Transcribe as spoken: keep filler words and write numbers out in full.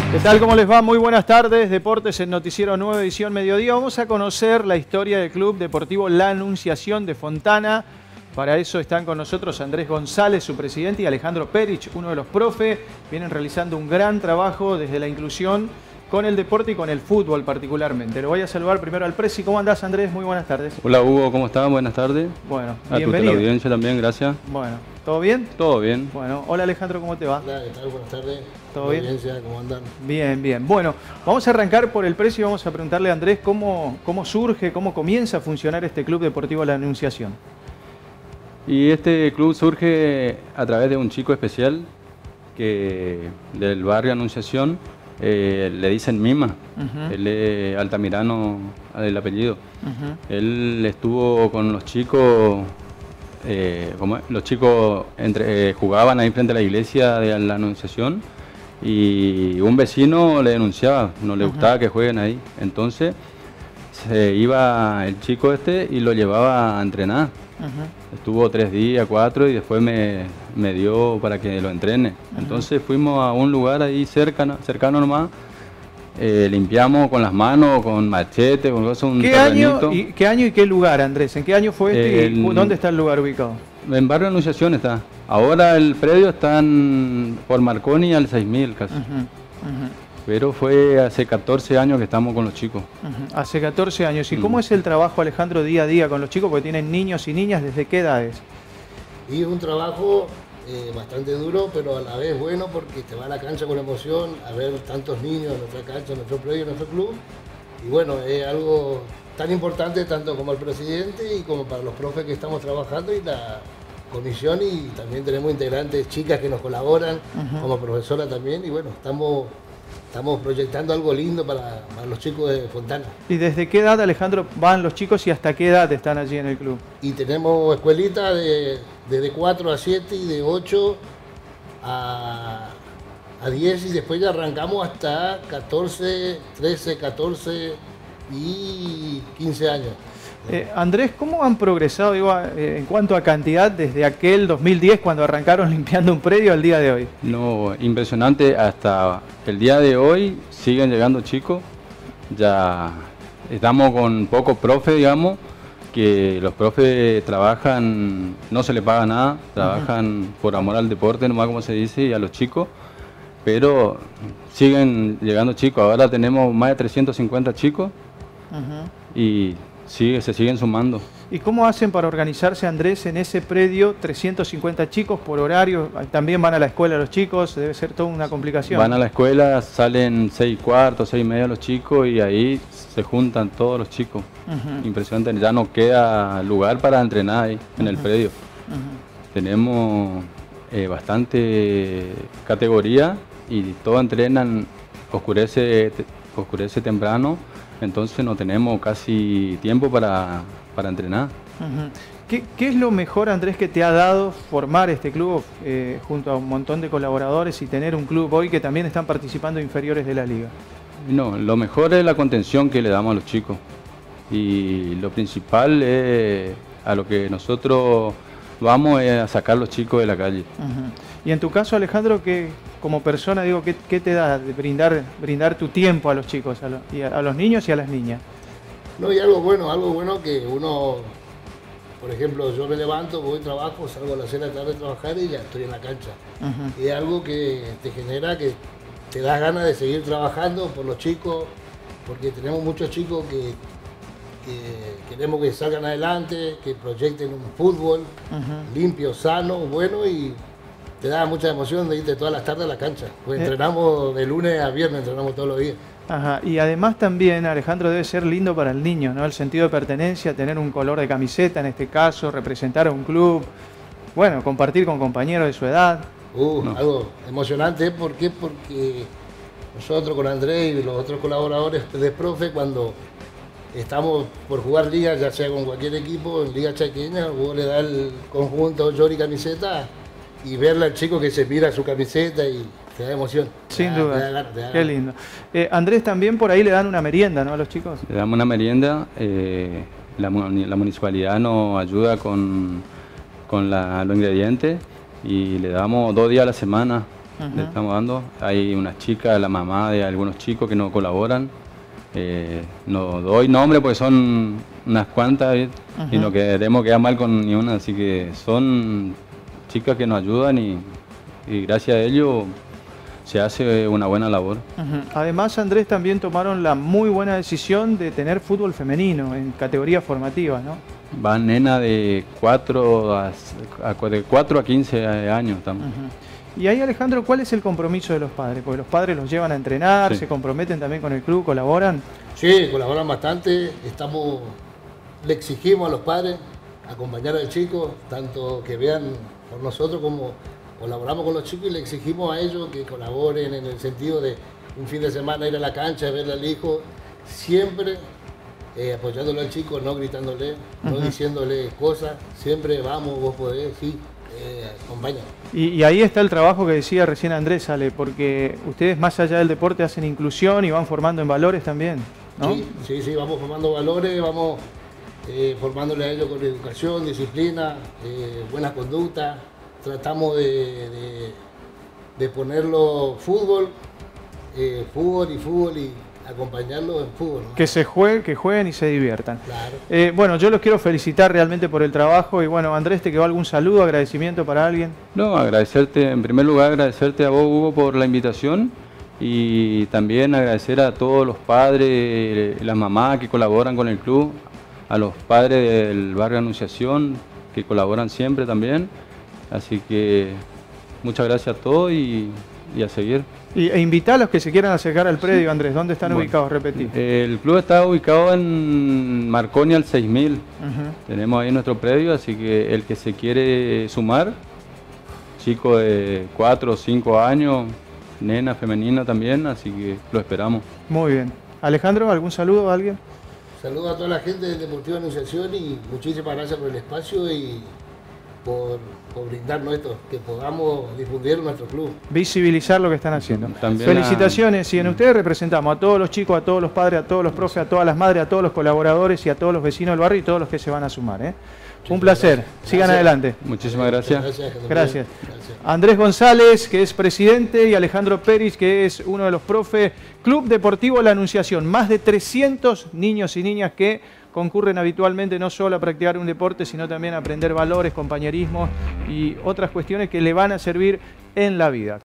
¿Qué tal? ¿Cómo les va? Muy buenas tardes. Deportes en Noticiero Nueva Edición Mediodía. Vamos a conocer la historia del Club Deportivo La Anunciación de Fontana. Para eso están con nosotros Andrés González, su presidente, y Alejandro Perich, uno de los profes. Vienen realizando un gran trabajo desde la inclusión con el deporte y con el fútbol particularmente. Lo voy a saludar primero al presi. ¿Cómo andás, Andrés? Muy buenas tardes. Hola, Hugo. ¿Cómo estás? Buenas tardes. Bueno, a bienvenido. A tu audiencia también, gracias. Bueno, ¿todo bien? Todo bien. Bueno, hola Alejandro, ¿cómo te va? Hola, ¿qué tal? Buenas tardes. ¿Todo bien? Audiencia, ¿cómo andan? Bien, bien. Bueno, vamos a arrancar por el precio y vamos a preguntarle a Andrés cómo, cómo surge, cómo comienza a funcionar este Club Deportivo La Anunciación. Y este club surge a través de un chico especial que del barrio Anunciación, eh, le dicen Mima. Uh-huh. Él es Altamirano, el apellido. Uh-huh. Él estuvo con los chicos, eh, como los chicos entre, eh, jugaban ahí frente a la iglesia de la Anunciación y un vecino le denunciaba, no le gustaba uh-huh. que jueguen ahí. Entonces se iba el chico este y lo llevaba a entrenar. Uh-huh. Estuvo tres días, cuatro, y después me, me dio para que lo entrene. Uh-huh. Entonces fuimos a un lugar ahí cercano, cercano nomás, eh, limpiamos con las manos, con machete, con cosas, un ¿Qué año, y, ¿Qué año y qué lugar, Andrés? ¿En qué año fue este el, y dónde está el lugar ubicado? En Barrio Anunciación está. Ahora el predio está en, por Marconi al seis mil casi. Uh-huh. Uh-huh. Pero fue hace catorce años que estamos con los chicos. Uh-huh. Hace catorce años. ¿Y mm. cómo es el trabajo, Alejandro, día a día con los chicos? Porque tienen niños y niñas, ¿desde qué edades? Y es un trabajo eh, bastante duro, pero a la vez bueno, porque te va a la cancha con emoción, a ver tantos niños en nuestra cancha, en nuestro predio, en nuestro club. Y bueno, es algo tan importante tanto como el presidente y como para los profes que estamos trabajando y la comisión, y también tenemos integrantes, chicas que nos colaboran, uh-huh. como profesora también, y bueno, estamos... Estamos proyectando algo lindo para, para los chicos de Fontana. ¿Y desde qué edad, Alejandro, van los chicos y hasta qué edad están allí en el club? Y tenemos escuelitas de, de cuatro a siete y de ocho a, a diez, y después ya arrancamos hasta catorce, trece, catorce y quince años. Eh, Andrés, ¿cómo han progresado digo, eh, en cuanto a cantidad desde aquel dos mil diez cuando arrancaron limpiando un predio al día de hoy? No, impresionante. Hasta el día de hoy siguen llegando chicos. Ya estamos con pocos profes, digamos, que los profes trabajan, no se les paga nada, trabajan uh-huh. por amor al deporte, nomás como se dice, y a los chicos. Pero siguen llegando chicos. Ahora tenemos más de trescientos cincuenta chicos uh-huh. y sí, se siguen sumando. ¿Y cómo hacen para organizarse, Andrés, en ese predio? trescientos cincuenta chicos por horario, también van a la escuela los chicos, debe ser toda una complicación. Van a la escuela, salen seis cuartos, seis y media los chicos, y ahí se juntan todos los chicos. Uh-huh. Impresionante, ya no queda lugar para entrenar ahí en uh-huh. el predio. Uh-huh. Tenemos eh, bastante categoría y todos entrenan, oscurece, oscurece temprano. Entonces no tenemos casi tiempo para, para entrenar. Uh-huh. ¿Qué, ¿Qué es lo mejor, Andrés, que te ha dado formar este club eh, junto a un montón de colaboradores y tener un club hoy que también están participando inferiores de la liga? No, lo mejor es la contención que le damos a los chicos. Y lo principal es a lo que nosotros vamos es a sacar a los chicos de la calle. Uh-huh. Y en tu caso, Alejandro, ¿qué, como persona, digo, ¿qué, qué te da de brindar, brindar tu tiempo a los chicos, a, lo, y a, a los niños y a las niñas? No, y algo bueno, algo bueno que uno, por ejemplo, yo me levanto, voy a trabajo, salgo a las seis de la tarde a trabajar y ya estoy en la cancha. Uh-huh. Y es algo que te genera que te da ganas de seguir trabajando por los chicos, porque tenemos muchos chicos que, que queremos que salgan adelante, que proyecten un fútbol uh-huh. limpio, sano, bueno, y te da mucha emoción de irte todas las tardes a la cancha. Pues eh. entrenamos de lunes a viernes, entrenamos todos los días. Ajá. Y además también, Alejandro, debe ser lindo para el niño, ¿no? El sentido de pertenencia, tener un color de camiseta en este caso, representar a un club, bueno, compartir con compañeros de su edad. Uh, no. Algo emocionante, ¿por qué? Porque nosotros con Andrés y los otros colaboradores de profe, cuando estamos por jugar liga, ya sea con cualquier equipo, en liga chaqueña, vos le das el conjunto short y camiseta, y verle al chico que se mira su camiseta y te da emoción. Sin te duda, da, te da, te da. Qué lindo. Eh, Andrés, también por ahí le dan una merienda, ¿no?, a los chicos. Le damos una merienda, eh, la, la municipalidad nos ayuda con, con la, los ingredientes y le damos dos días a la semana uh-huh. le estamos dando. Hay una chica, la mamá de algunos chicos que no colaboran. Eh, no doy nombre porque son unas cuantas, uh-huh. y no queremos quedar mal con ni una, así que son chicas que nos ayudan y, y gracias a ello se hace una buena labor. Uh-huh. Además, Andrés, también tomaron la muy buena decisión de tener fútbol femenino en categorías formativas, ¿no? Van nena de cuatro a, a, de cuatro a quince años. Uh-huh. Y ahí, Alejandro, ¿cuál es el compromiso de los padres? Porque los padres los llevan a entrenar, sí. se comprometen también con el club, colaboran. Sí, colaboran bastante. Estamos, le exigimos a los padres acompañar al chico, tanto que vean por nosotros como colaboramos con los chicos y le exigimos a ellos que colaboren en el sentido de un fin de semana ir a la cancha, verle al hijo, siempre eh, apoyándole al chico, no gritándole, uh-huh. no diciéndole cosas, siempre vamos, vos podés, sí, eh, acompaña. Y, y ahí está el trabajo que decía recién Andrés, Ale, porque ustedes más allá del deporte hacen inclusión y van formando en valores también, ¿no? Sí, sí, sí, vamos formando valores, vamos eh, formándole a ellos con educación, disciplina, eh, buena conducta. Tratamos de, de, de ponerlo fútbol, eh, fútbol y fútbol y acompañarlo en fútbol, ¿no? Que se jueguen, que jueguen y se diviertan. Claro. Eh, bueno, yo los quiero felicitar realmente por el trabajo y bueno, Andrés, ¿te quedó algún saludo, agradecimiento para alguien? No, agradecerte, en primer lugar agradecerte a vos, Hugo, por la invitación y también agradecer a todos los padres, las mamás que colaboran con el club, a los padres del barrio Anunciación que colaboran siempre también. Así que muchas gracias a todos y, y a seguir. Y, e invita a los que se quieran acercar al predio, sí. Andrés. ¿Dónde están bueno, ubicados? Repetí. El club está ubicado en Marconi al seis mil. Uh-huh. Tenemos ahí nuestro predio, así que el que se quiere sumar, chico de cuatro o cinco años, nena femenina también, así que lo esperamos. Muy bien. Alejandro, ¿algún saludo a alguien? Saludo a toda la gente del Deportivo Anunciación y muchísimas gracias por el espacio y Por, por brindarnos esto, que podamos difundir nuestro club. Visibilizar lo que están haciendo. También felicitaciones, a... y en ustedes representamos a todos los chicos, a todos los padres, a todos los profes, a todas las madres, a todos los colaboradores y a todos los vecinos del barrio y todos los que se van a sumar. ¿eh? Un placer, gracias. Sigan adelante. Muchísimas gracias. Gracias. Gracias. Gracias. Andrés González, que es presidente, y Alejandro Pérez, que es uno de los profes. Club Deportivo La Anunciación, más de trescientos niños y niñas que concurren habitualmente no solo a practicar un deporte, sino también a aprender valores, compañerismo y otras cuestiones que le van a servir en la vida.